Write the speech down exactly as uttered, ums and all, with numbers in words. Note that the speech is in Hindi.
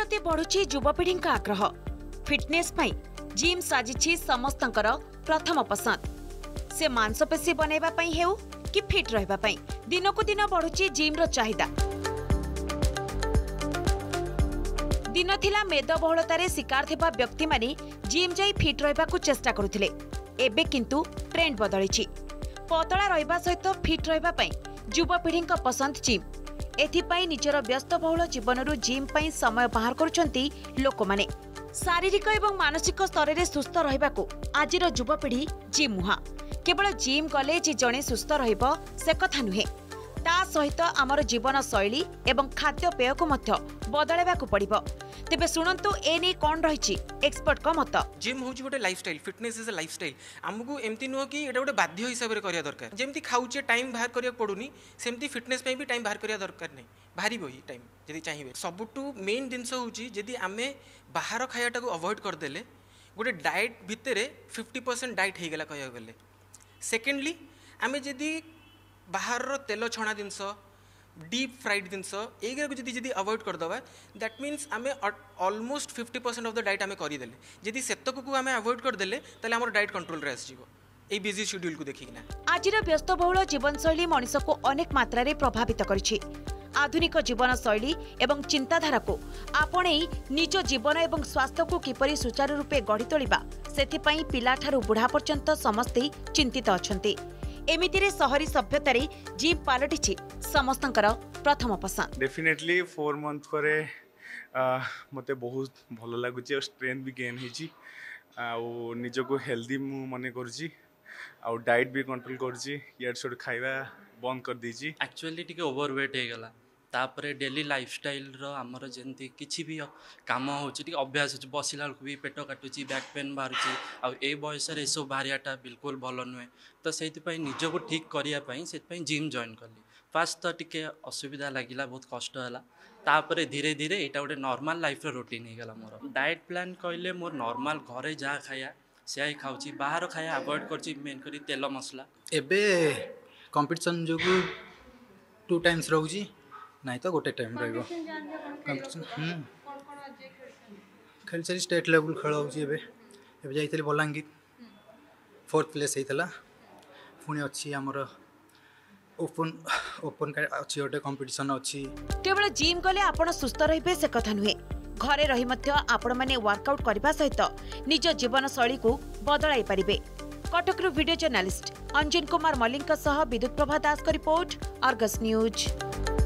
प्रति बढ़ुची युवपीढ़ी आग्रह फिटनेस पाई जिम साजिछि समस्तंकर प्रथम पसंद से मांसपेशी बनैबा पई हेउ कि फिट रहबा पई दिन को दिन बढ़ुची जिम रो चाहिदा। दिन थिला मेदबहुलतार शिकार थिबा व्यक्ति माने जिम जाई फिट रहबा को चेष्टा करुथिले एबे किंतु ट्रेंड बदलिछि पतला रहबा सहित फिट रहबा पई युवपीढ़ी पसंद जिम एथिपाई निजर व्यस्तबहुल जीवनरू जिम पाई समय बाहर करुछंती लोक माने शारीरिक एवं मानसिक स्तर में सुस्थ रहिबाकू आजिर युवपीढ़ी जिम मुहा केवल जिम गले जे जणे सुस्थ रहिबो से कथा नुहे ता सहित आमर जीवन शैली एवं खाद्यपेय को मध्य बदलाइबाकू पड़िबो। तेबे सुनंतु एने कोन रहिछि एक्सपर्ट का मत। जिम होउछि गोटे lifestyle fitness is a lifestyle आमको एमती नुह कि एटा गोटे बाध्य हिसाब रे करिया दरकार जेमती खाउचे टाइम बाहर करिया पडुनी सेमती फिटनेस पे भी टाइम बाहर करिया दरकार नै भारी बही टाइम जदि चाहिए सबुठू मेन जिनस होउछि जदि आमे बाहर खायाटा को अवॉइड कर देले गोटे डाइट भितरे फिफ्टी परसेंट डाइट हे गेला कहिया गले। सेकेंडली आमे जदि बाहर तेल छणा जिनस डीप फ्राइड जिनस एगरा को जदि जदि अवॉइड कर दवा दैट मीन्स आमे almost fifty percent of the diet आमे करि देले जदि सेतक को आमे अवॉइड कर देले तले हमर डाइट कंट्रोल रे आसी जीवो ए बिजी शेड्यूल को देखिना। आजिर व्यस्तबहुल जीवनशैली मनुष्य को अनेक मात्रा रे प्रभावित करिछि आधुनिक जीवन शैली एवं चिंताधारा को आपणे निज जीवन एवं स्वास्थ्य को किपरि सुचारू रूपे गढ़ी तोलिबा सेथिपई पिला ठारू बुढ़ा पर्यंत समस्ते चिंतित अछंती एमितिरे शहरी सभ्यतारे जिम पालटिछि समस्तंकर प्रथम पसंद। डेफिनेटली फोर मंथ परे मते बहुत भलो लागुछि और स्ट्रेंथ भी गेन हिछि आ निज को हेल्दी मु मने करछि आ डाइट भी कंट्रोल करछि यार छोड़ खाइबा बंद कर दीजी। एक्चुअली टिके ओवरवेट हे गला तापरे डेली लाइफस्टाइल रो हमर जेंती किछि भी काम होछि टिके अभ्यास होछि बसिला को भी पेट काटुछि बैक पेन बाहरुछि आ ए बयस रे सब बाहरियाटा बिल्कुल भलो नुहे तो सेति पई निज को ठीक करिया पई सेति पई जिम जॉइन करली। फास्ट तो टिके असुविधा लागिला बहुत कष्ट हला तापरे धीरे धीरे एटा गोटे नॉर्मल लाइफ रो रूटीन हे गला मोर डाइट प्लान कहले मोर नॉर्मल घरे जा खाया से खाउछि बाहर खाया अवॉइड करछि मेन करी तेल मसला एबे कंपटीशन जो टू टाइम्स रहउछि नहीं तो गोटे टाइम रहइबो कंपटीशन हम खेल चली स्टेट लेवल खेल होछि एबे एबे जाइतले बलांगीर फोर्थ प्लेस हेतला पुणी अछि हमर ओपन ओपन का अछि ओटे कंपटीशन अछि केवल जिम गले आपण सुस्थ रहिबे से कथा नुहे घरे रही मध्य आपण माने वर्कआउट करबा सहित निज जीवन शैली को बदलाई परिबे। कटकरू वीडियो जर्नलिस्ट अंजन कुमार मलिक सह विद्युत प्रभा दास का रिपोर्ट अर्गस न्यूज।